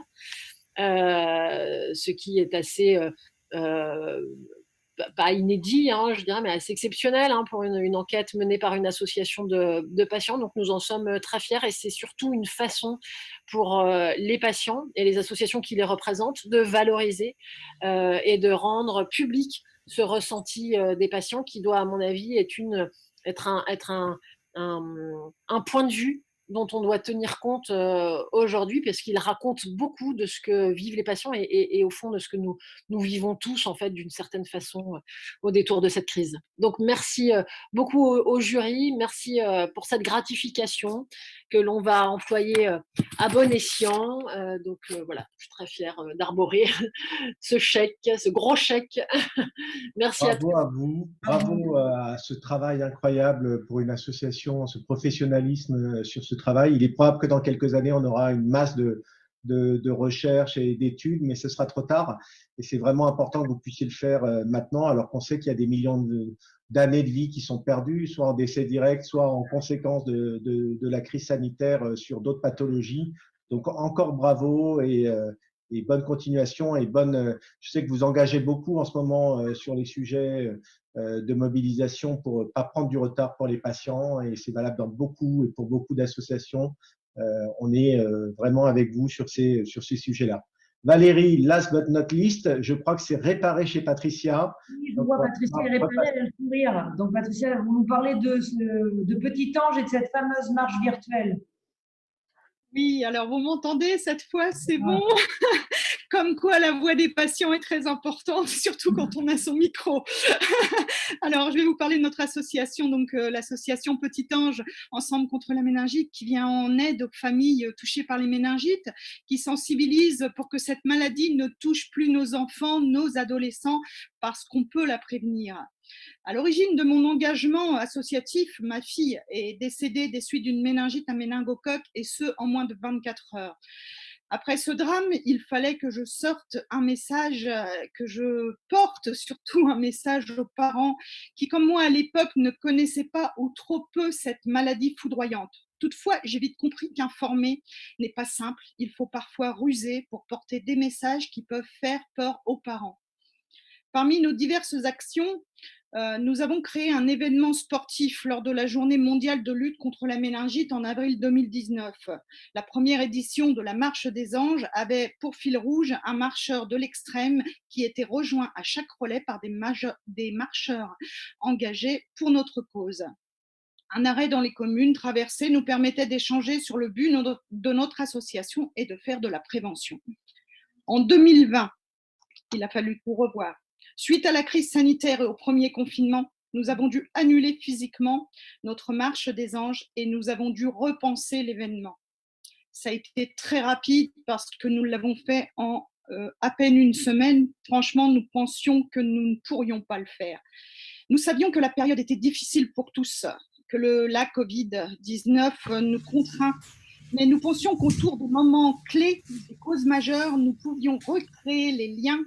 euh, ce qui est assez... Euh, euh, pas inédit, hein, je dirais, mais assez exceptionnel hein, pour une, une enquête menée par une association de, de patients. Donc, nous en sommes très fiers, et c'est surtout une façon pour euh, les patients et les associations qui les représentent de valoriser euh, et de rendre public ce ressenti euh, des patients qui doit, à mon avis, être, une, être, un, être un, un, un point de vue dont on doit tenir compte euh, aujourd'hui, parce qu'il raconte beaucoup de ce que vivent les patients et, et, et au fond de ce que nous, nous vivons tous, en fait, d'une certaine façon, euh, au détour de cette crise. Donc, merci euh, beaucoup au, au jury, merci euh, pour cette gratification que l'on va employer euh, à bon escient. Euh, donc, euh, voilà, je suis très fière euh, d'arborer ce chèque, ce gros chèque. Merci à tous. Bravo à vous, bravo à ce travail incroyable pour une association, ce professionnalisme sur ce travail. Il est probable que dans quelques années, on aura une masse de, de, de recherches et d'études, mais ce sera trop tard. Et c'est vraiment important que vous puissiez le faire maintenant, alors qu'on sait qu'il y a des millions de, d'années de vie qui sont perdues, soit en décès direct, soit en conséquence de, de, de la crise sanitaire sur d'autres pathologies. Donc encore bravo et euh, et bonne continuation et bonne. Je sais que vous engagez beaucoup en ce moment sur les sujets de mobilisation pour ne pas prendre du retard pour les patients et c'est valable dans beaucoup et pour beaucoup d'associations. On est vraiment avec vous sur ces, sur ces sujets-là. Valérie, last but not least, je crois que c'est réparé chez Patricia. Oui, je vois Patricia est réparée, elle a le sourire. Donc Patricia, vous nous parlez de, ce, de Petit Ange et de cette fameuse marche virtuelle. Oui, alors vous m'entendez cette fois, c'est bon. Comme quoi la voix des patients est très importante, surtout quand on a son micro. Alors, je vais vous parler de notre association, donc euh, l'association Petit Ange, Ensemble contre la méningite, qui vient en aide aux familles touchées par les méningites, qui sensibilise pour que cette maladie ne touche plus nos enfants, nos adolescents, parce qu'on peut la prévenir. À l'origine de mon engagement associatif, ma fille est décédée des suites d'une méningite à méningocoque et ce, en moins de vingt-quatre heures. Après ce drame, il fallait que je sorte un message, que je porte surtout un message aux parents qui, comme moi à l'époque, ne connaissaient pas ou trop peu cette maladie foudroyante. Toutefois, j'ai vite compris qu'informer n'est pas simple. Il faut parfois ruser pour porter des messages qui peuvent faire peur aux parents. Parmi nos diverses actions, Euh, nous avons créé un événement sportif lors de la journée mondiale de lutte contre la méningite en avril deux mille dix-neuf. La première édition de la Marche des Anges avait pour fil rouge un marcheur de l'extrême qui était rejoint à chaque relais par des, majeurs, des marcheurs engagés pour notre cause. Un arrêt dans les communes traversées nous permettait d'échanger sur le but de notre association et de faire de la prévention. En deux mille vingt, il a fallu tout revoir. Suite à la crise sanitaire et au premier confinement, nous avons dû annuler physiquement notre marche des anges et nous avons dû repenser l'événement. Ça a été très rapide parce que nous l'avons fait en euh, à peine une semaine. Franchement, nous pensions que nous ne pourrions pas le faire. Nous savions que la période était difficile pour tous, que le, la covid dix-neuf nous contraint, mais nous pensions qu'autour des moments clés, des causes majeures, nous pouvions recréer les liens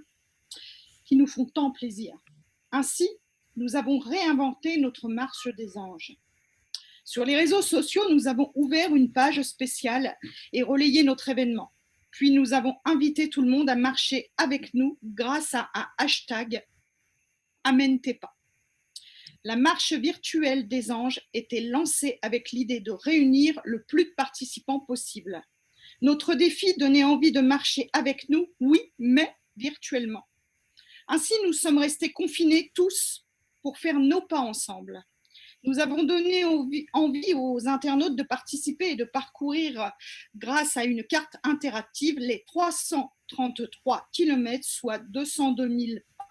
qui nous font tant plaisir. Ainsi, nous avons réinventé notre marche des anges. Sur les réseaux sociaux, nous avons ouvert une page spéciale et relayé notre événement. Puis nous avons invité tout le monde à marcher avec nous grâce à un hashtag Amène tes pas. La marche virtuelle des anges était lancée avec l'idée de réunir le plus de participants possible. Notre défi donnait envie de marcher avec nous, oui, mais virtuellement. Ainsi, nous sommes restés confinés tous pour faire nos pas ensemble. Nous avons donné envie aux internautes de participer et de parcourir, grâce à une carte interactive, les trois cent trente-trois kilomètres, soit deux cent deux mille pas.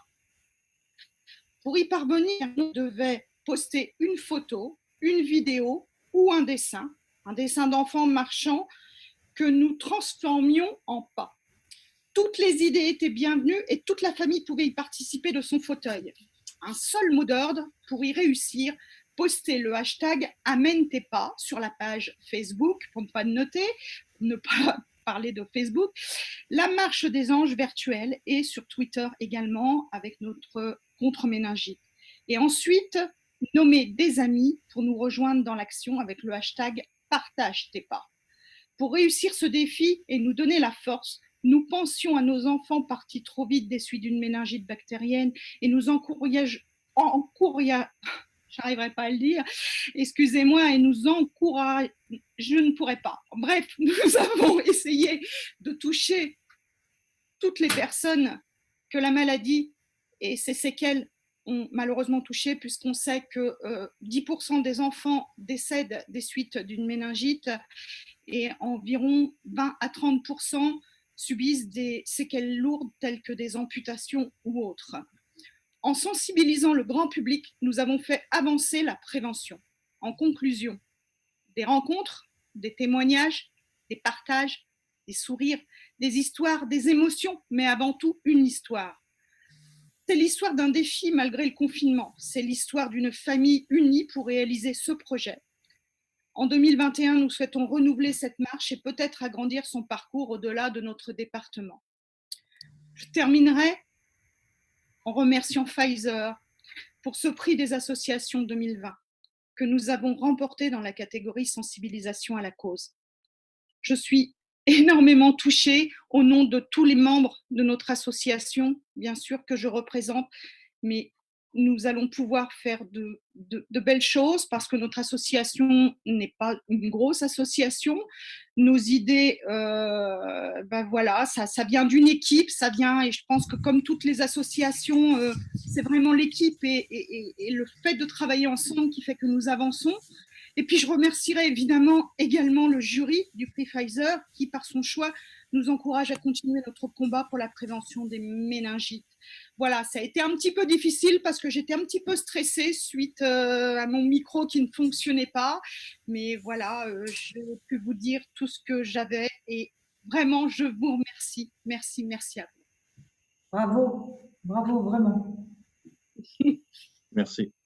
Pour y parvenir, nous devions poster une photo, une vidéo ou un dessin, un dessin d'enfant marchant que nous transformions en pas. Toutes les idées étaient bienvenues et toute la famille pouvait y participer de son fauteuil. Un seul mot d'ordre pour y réussir, poster le hashtag Amène tes pas sur la page Facebook, pour ne pas noter, ne pas parler de Facebook, la marche des anges virtuelle et sur Twitter également avec notre contre-méningite. Et ensuite, nommer des amis pour nous rejoindre dans l'action avec le hashtag Partage tes pas. Pour réussir ce défi et nous donner la force, nous pensions à nos enfants partis trop vite des suites d'une méningite bactérienne et nous encourageons, encourage, j'arriverai pas à le dire, excusez-moi, et nous encourage, je ne pourrais pas. Bref, nous avons essayé de toucher toutes les personnes que la maladie et ses séquelles ont malheureusement touché, puisqu'on sait que euh, dix pour cent des enfants décèdent des suites d'une méningite et environ vingt à trente pour cent subissent des séquelles lourdes telles que des amputations ou autres. En sensibilisant le grand public, nous avons fait avancer la prévention. En conclusion, des rencontres, des témoignages, des partages, des sourires, des histoires, des émotions, mais avant tout une histoire. C'est l'histoire d'un défi malgré le confinement. C'est l'histoire d'une famille unie pour réaliser ce projet. En deux mille vingt et un, nous souhaitons renouveler cette marche et peut-être agrandir son parcours au-delà de notre département. Je terminerai en remerciant Pfizer pour ce prix des associations deux mille vingt que nous avons remporté dans la catégorie sensibilisation à la cause. Je suis énormément touchée au nom de tous les membres de notre association, bien sûr que je représente, mais nous allons pouvoir faire de, de, de belles choses parce que notre association n'est pas une grosse association. Nos idées, euh, ben voilà, ça, ça vient d'une équipe, ça vient, et je pense que comme toutes les associations, euh, c'est vraiment l'équipe et, et, et le fait de travailler ensemble qui fait que nous avançons. Et puis je remercierai évidemment également le jury du prix Pfizer qui, par son choix, nous encourage à continuer notre combat pour la prévention des méningites. Voilà, ça a été un petit peu difficile parce que j'étais un petit peu stressée suite euh, à mon micro qui ne fonctionnait pas. Mais voilà, euh, j'ai pu vous dire tout ce que j'avais et vraiment, je vous remercie. Merci, merci à vous. Bravo, bravo, vraiment. Merci.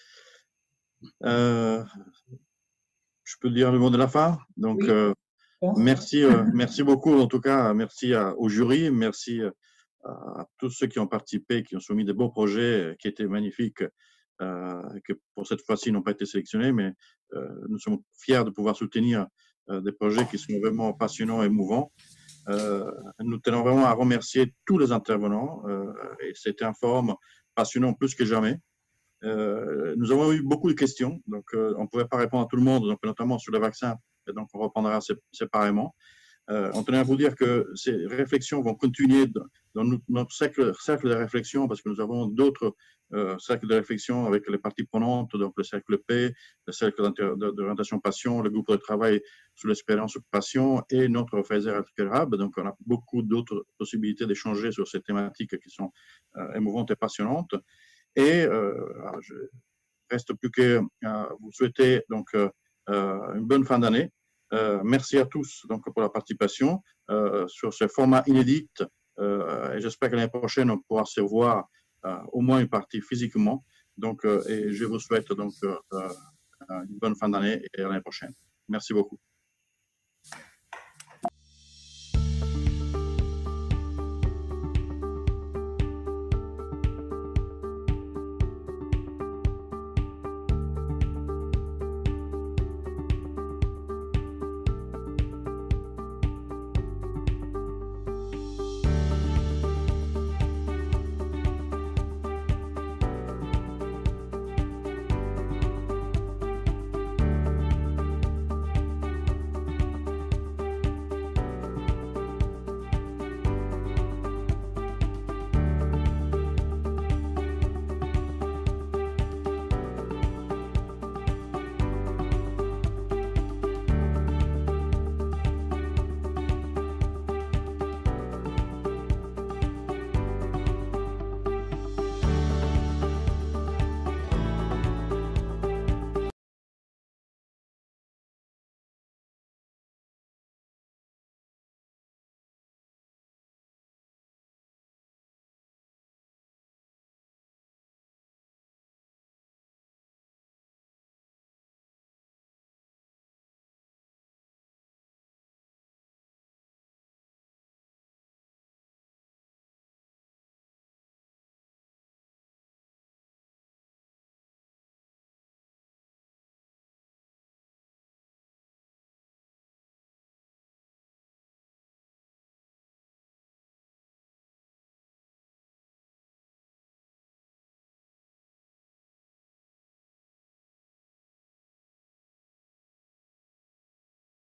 Euh, je peux dire le mot de la fin. Donc, Oui. euh, merci, euh, merci beaucoup. En tout cas, merci à, au jury, merci à, à tous ceux qui ont participé, qui ont soumis de beaux projets qui étaient magnifiques, euh, que pour cette fois-ci n'ont pas été sélectionnés, mais euh, nous sommes fiers de pouvoir soutenir euh, des projets qui sont vraiment passionnants et émouvants. Euh, nous tenons vraiment à remercier tous les intervenants euh, et c'était un forum passionnant plus que jamais. Euh, nous avons eu beaucoup de questions, donc euh, on ne pouvait pas répondre à tout le monde, donc, notamment sur le vaccin, et donc on reprendra séparément. Euh, on tenait à vous dire que ces réflexions vont continuer dans notre cercle, cercle de réflexion parce que nous avons d'autres euh, cercles de réflexion avec les parties prenantes, donc le cercle P, le cercle d'orientation patient, le groupe de travail sur l'expérience patient et notre Pfizer Healthcare Hub. Donc on a beaucoup d'autres possibilités d'échanger sur ces thématiques qui sont euh, émouvantes et passionnantes. Et euh, je reste plus que euh, vous souhaiter donc euh, une bonne fin d'année. Euh, merci à tous donc pour la participation euh, sur ce format inédit. Euh, et j'espère que l'année prochaine on pourra se voir euh, au moins une partie physiquement. Donc, euh, et je vous souhaite donc euh, une bonne fin d'année et à l'année prochaine. Merci beaucoup.